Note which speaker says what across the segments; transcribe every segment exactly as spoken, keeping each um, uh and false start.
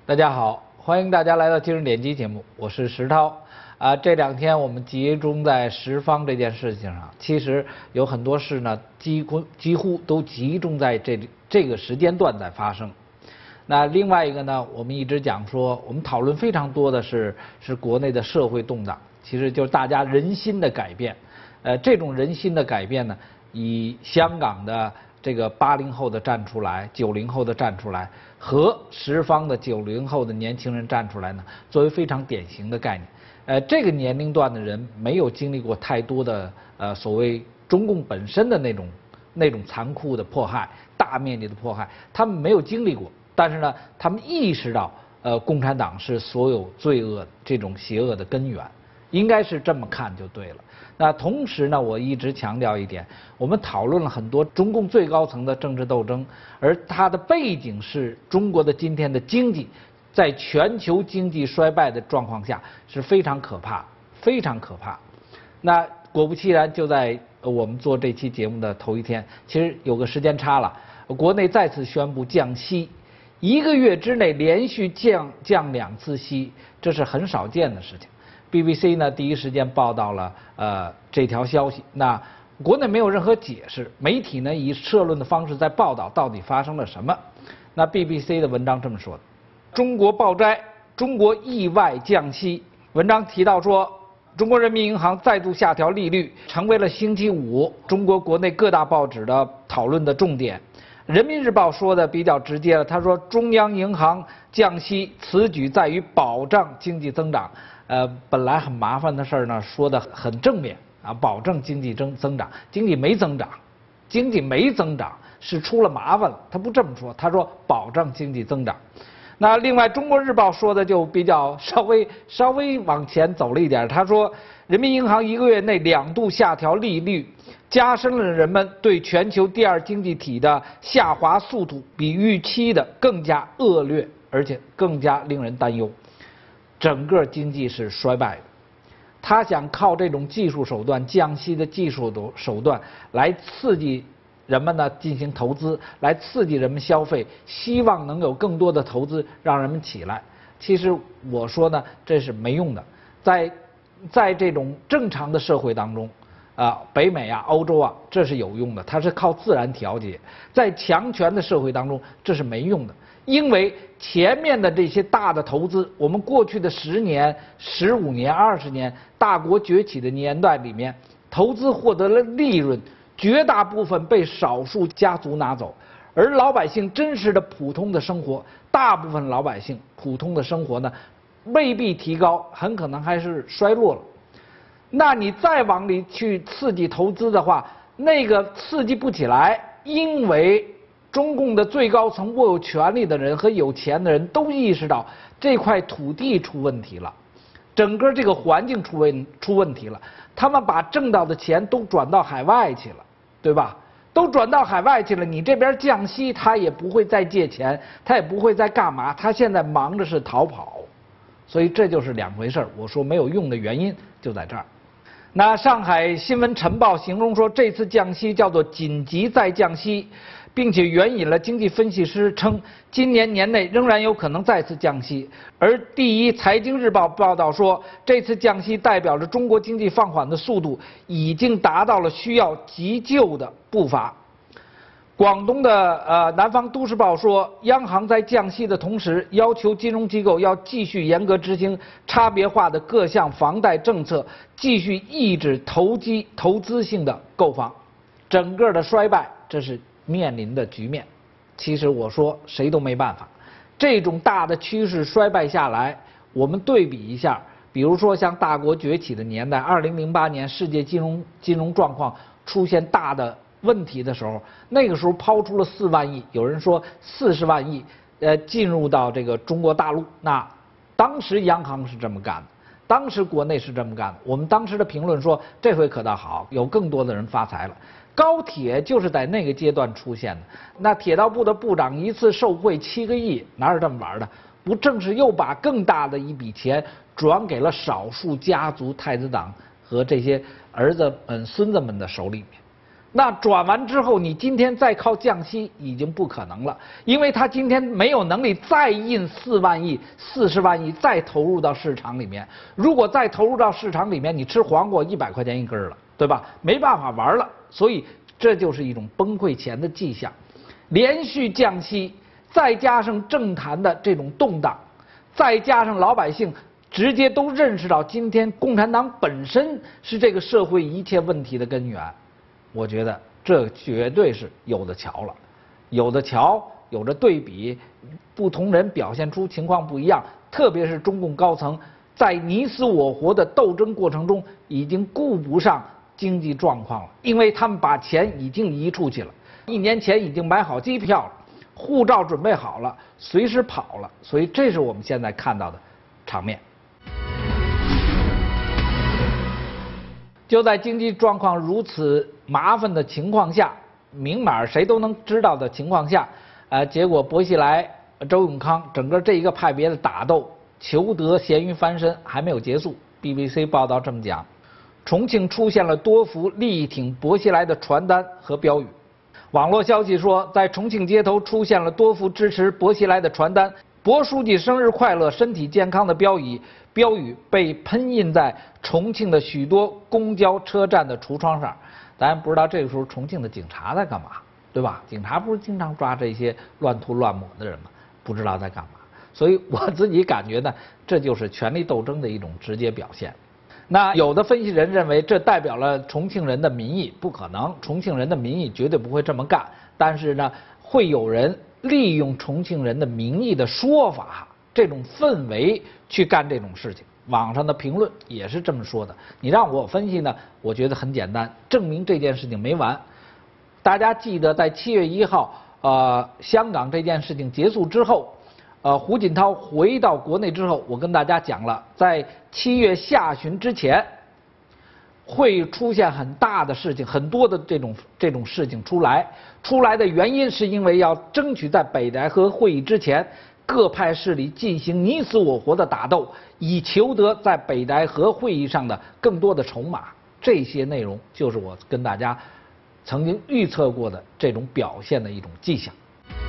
Speaker 1: 大家好，欢迎大家来到今日点击节目，我是石涛。啊，这两天我们集中在十方这件事情上，其实有很多事呢，几乎几乎都集中在这这个时间段在发生。那另外一个呢，我们一直讲说，我们讨论非常多的是是国内的社会动荡，其实就是大家人心的改变。呃，这种人心的改变呢，以香港的这个八零后的站出来，九零后的站出来，和十方的九零后的年轻人站出来呢，作为非常典型的概念。呃，这个年龄段的人没有经历过太多的呃所谓中共本身的那种那种残酷的迫害、大面积的迫害，他们没有经历过。但是呢，他们意识到，呃，共产党是所有罪恶这种邪恶的根源，应该是这么看就对了。那同时呢，我一直强调一点，我们讨论了很多中共最高层的政治斗争，而它的背景是中国的今天的经济，在全球经济衰败的状况下是非常可怕，非常可怕。那果不其然，就在我们做这期节目的头一天，其实有个时间差了，国内再次宣布降息。一个月之内连续降降两次息，这是很少见的事情。B B C 呢第一时间报道了呃这条消息，那国内没有任何解释，媒体呢以社论的方式在报道到底发生了什么。那 B B C 的文章这么说的：中国爆灾，中国意外降息。文章提到说，中国人民银行再度下调利率，成为了星期五中国国内各大报纸的讨论的重点。人民日报说的比较直接了，他说中央银行降息，此举在于保障经济增长。呃，本来很麻烦的事儿呢，说的很正面啊，保证经济增增长，经济没增长，经济没增长是出了麻烦了。他不这么说，他说保障经济增长。那另外，中国日报说的就比较稍微稍微往前走了一点，他说人民银行一个月内两度下调利率，加深了人们对全球第二经济体的下滑速度比预期的更加恶劣，而且更加令人担忧。整个经济是衰败的，他想靠这种技术手段，降息的技术的手段来刺激人们呢进行投资，来刺激人们消费，希望能有更多的投资让人们起来。其实我说呢，这是没用的。在在这种正常的社会当中，啊，北美啊、欧洲啊，这是有用的，它是靠自然调节。在强权的社会当中，这是没用的，因为前面的这些大的投资，我们过去的十年、十五年、二十年大国崛起的年代里面，投资获得了利润，绝大部分被少数家族拿走，而老百姓真实的普通的生活，大部分老百姓普通的生活呢，未必提高，很可能还是衰落了。那你再往里去刺激投资的话，那个刺激不起来，因为中共的最高层握有权力的人和有钱的人都意识到这块土地出问题了，整个这个环境出问出问题了，他们把挣到的钱都转到海外去了，对吧？都转到海外去了，你这边降息，他也不会再借钱，他也不会再干嘛，他现在忙着是逃跑，所以这就是两回事。我说没有用的原因就在这儿。那上海新闻晨报形容说，这次降息叫做紧急再降息，并且援引了经济分析师称，今年年内仍然有可能再次降息。而第一财经日报报道说，这次降息代表着中国经济放缓的速度已经达到了需要急救的步伐。广东的呃南方都市报说，央行在降息的同时，要求金融机构要继续严格执行差别化的各项房贷政策，继续抑制投机投资性的购房。整个的衰败，这是面临的局面。其实我说谁都没办法，这种大的趋势衰败下来，我们对比一下，比如说像大国崛起的年代，二零零八年世界金融金融状况出现大的问题的时候，那个时候抛出了四万亿，有人说四十万亿，呃，进入到这个中国大陆。那当时央行是这么干的，当时国内是这么干的。我们当时的评论说，这回可倒好，有更多的人发财了。高铁就是在那个阶段出现的，那铁道部的部长一次受贿七个亿，哪有这么玩的？不正是又把更大的一笔钱转给了少数家族太子党和这些儿子们、孙子们的手里面？ 那转完之后，你今天再靠降息已经不可能了，因为他今天没有能力再印四万亿、四十万亿再投入到市场里面。如果再投入到市场里面，你吃黄瓜一百块钱一根了，对吧？没办法玩了，所以这就是一种崩溃前的迹象。连续降息，再加上政坛的这种动荡，再加上老百姓直接都认识到今天共产党本身是这个社会一切问题的根源，我觉得这绝对是有的瞧了，有的瞧，有着对比，不同人表现出情况不一样，特别是中共高层在你死我活的斗争过程中，已经顾不上经济状况了，因为他们把钱已经移出去了，一年前已经买好机票了，护照准备好了，随时跑了，所以这是我们现在看到的场面。就在经济状况如此麻烦的情况下，明码谁都能知道的情况下，呃，结果薄熙来、周永康整个这一个派别的打斗，求得咸鱼翻身还没有结束。B B C 报道这么讲，重庆出现了多幅力挺薄熙来的传单和标语。网络消息说，在重庆街头出现了多幅支持薄熙来的传单，薄书记生日快乐，身体健康的标语。标语被喷印在重庆的许多公交车站的橱窗上，咱不知道这个时候重庆的警察在干嘛，对吧？警察不是经常抓这些乱涂乱抹的人吗？不知道在干嘛。所以我自己感觉呢，这就是权力斗争的一种直接表现。那有的分析人认为，这代表了重庆人的民意，不可能，重庆人的民意绝对不会这么干。但是呢，会有人利用重庆人的民意的说法，这种氛围去干这种事情。网上的评论也是这么说的。你让我分析呢，我觉得很简单，证明这件事情没完。大家记得在七月一号，呃，香港这件事情结束之后，呃，胡锦涛回到国内之后，我跟大家讲了，在七月下旬之前会出现很大的事情，很多的这种这种事情出来。出来的原因是因为要争取在北戴河会议之前，各派势力进行你死我活的打斗，以求得在北戴河会议上的更多的筹码。这些内容就是我跟大家曾经预测过的这种表现的一种迹象。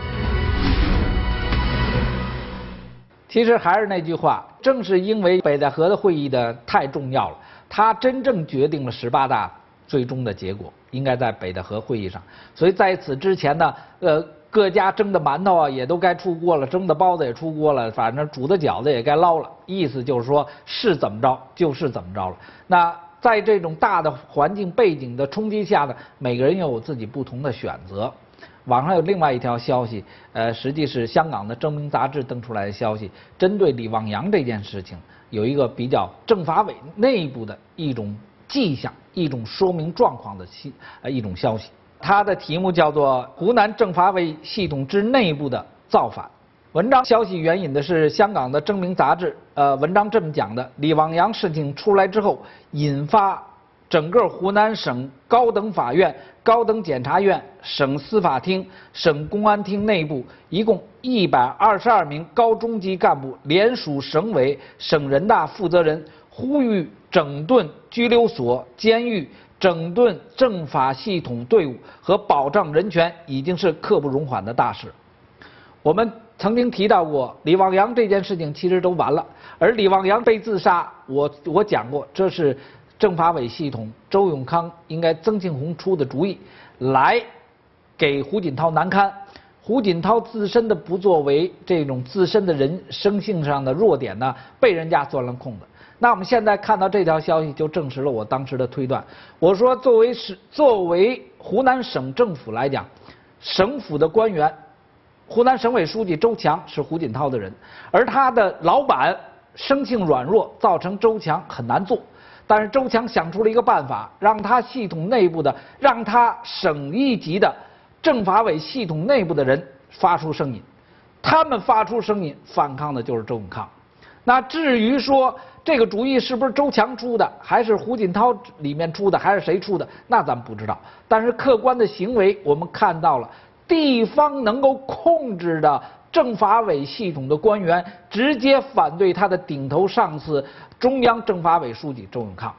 Speaker 1: 其实还是那句话，正是因为北戴河的会议的太重要了，它真正决定了十八大最终的结果，应该在北戴河会议上。所以在此之前呢，呃。各家蒸的馒头啊，也都该出锅了；蒸的包子也出锅了，反正煮的饺子也该捞了。意思就是说，是怎么着就是怎么着了。那在这种大的环境背景的冲击下呢，每个人又有自己不同的选择。网上有另外一条消息，呃，实际是香港的《证明》杂志登出来的消息，针对李旺阳这件事情，有一个比较政法委内部的一种迹象、一种说明状况的信呃一种消息。它的题目叫做《湖南政法委系统之内部的造反》。文章消息援引的是香港的《证明》杂志，呃，文章这么讲的：李旺阳事情出来之后，引发整个湖南省高等法院、高等检察院、省司法厅、省公安厅内部一共一百二十二名高中级干部联署省委、省人大负责人，呼吁整顿拘留所、监狱。整顿政法系统队伍和保障人权已经是刻不容缓的大事。我们曾经提到过，李旺阳这件事情其实都完了，而李旺阳被自杀，我我讲过，这是政法委系统周永康应该曾庆红出的主意，来给胡锦涛难堪。胡锦涛自身的不作为，这种自身的人生性上的弱点呢，被人家钻了空子。那我们现在看到这条消息，就证实了我当时的推断。我说，作为是作为湖南省政府来讲，省府的官员，湖南省委书记周强是胡锦涛的人，而他的老板生性软弱，造成周强很难做。但是周强想出了一个办法，让他系统内部的，让他省一级的政法委系统内部的人发出声音，他们发出声音反抗的就是周永康。那至于说这个主意是不是周强出的，还是胡锦涛里面出的，还是谁出的，那咱们不知道。但是客观的行为，我们看到了地方能够控制的政法委系统的官员直接反对他的顶头上司中央政法委书记周永康。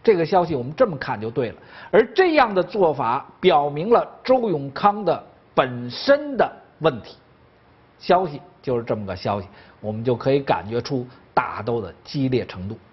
Speaker 1: 这个消息我们这么看就对了。而这样的做法表明了周永康的本身的问题。消息就是这么个消息，我们就可以感觉出打斗的激烈程度。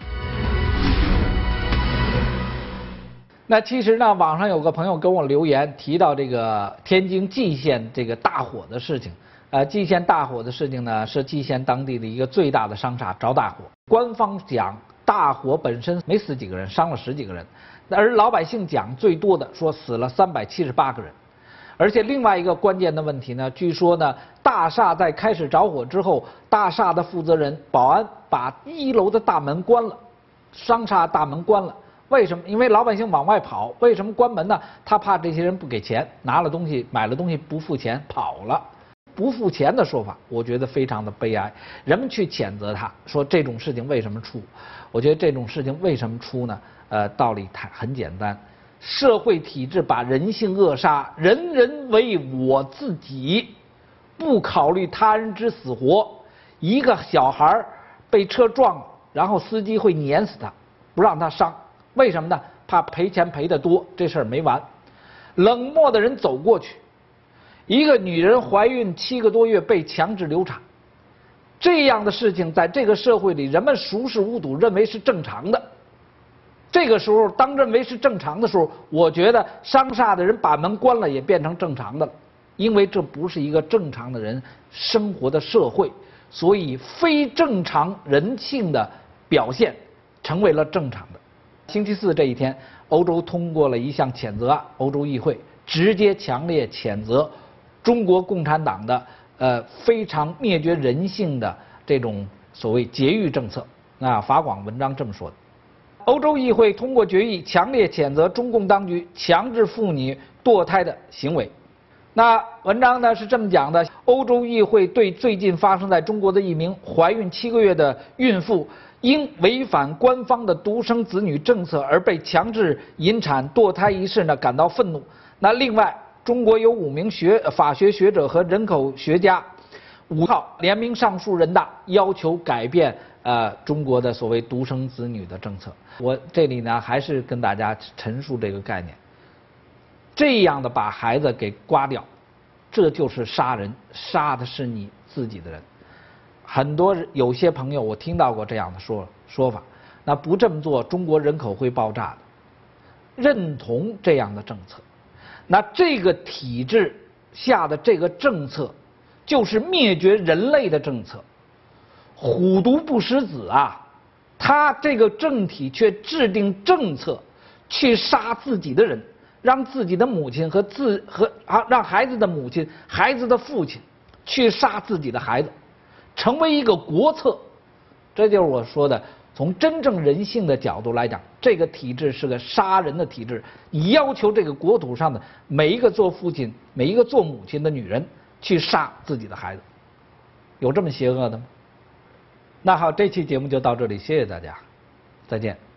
Speaker 1: 那其实呢，网上有个朋友跟我留言提到这个天津蓟县这个大火的事情。呃，蓟县大火的事情呢，是蓟县当地的一个最大的商厦着大火。官方讲大火本身没死几个人，伤了十几个人，而老百姓讲最多的说死了三百七十八个人。而且另外一个关键的问题呢，据说呢，大厦在开始着火之后，大厦的负责人保安把一楼的大门关了，商厦大门关了。为什么？因为老百姓往外跑。为什么关门呢？他怕这些人不给钱，拿了东西买了东西不付钱跑了。不付钱的说法，我觉得非常的悲哀。人们去谴责他，说这种事情为什么出？我觉得这种事情为什么出呢？呃，道理太很简单。社会体制把人性扼杀，人人为我自己，不考虑他人之死活。一个小孩被车撞了，然后司机会碾死他，不让他伤，为什么呢？怕赔钱赔得多，这事儿没完。冷漠的人走过去，一个女人怀孕七个多月被强制流产，这样的事情在这个社会里，人们熟视无睹，认为是正常的。这个时候，当认为是正常的时候，我觉得商厦的人把门关了也变成正常的了，因为这不是一个正常的人生活的社会，所以非正常人性的表现成为了正常的。星期四这一天，欧洲通过了一项谴责案，欧洲议会直接强烈谴责中国共产党的呃非常灭绝人性的这种所谓节育政策。那法广文章这么说的。欧洲议会通过决议，强烈谴责中共当局强制妇女堕胎的行为。那文章呢是这么讲的：欧洲议会对最近发生在中国的一名怀孕七个月的孕妇因违反官方的独生子女政策而被强制引产堕胎一事呢感到愤怒。那另外，中国有五名学法学学者和人口学家五号联名上诉人大，要求改变呃中国的所谓独生子女的政策。我这里呢还是跟大家陈述这个概念，这样的把孩子给刮掉，这就是杀人，杀的是你自己的人。很多有些朋友我听到过这样的说说法，那不这么做，中国人口会爆炸的。认同这样的政策，那这个体制下的这个政策，就是灭绝人类的政策。虎毒不食子啊！他这个政体却制定政策，去杀自己的人，让自己的母亲和自和啊，让孩子的母亲、孩子的父亲去杀自己的孩子，成为一个国策。这就是我说的，从真正人性的角度来讲，这个体制是个杀人的体制。你要求这个国土上的每一个做父亲、每一个做母亲的女人去杀自己的孩子，有这么邪恶的吗？那好，这期节目就到这里，谢谢大家，再见。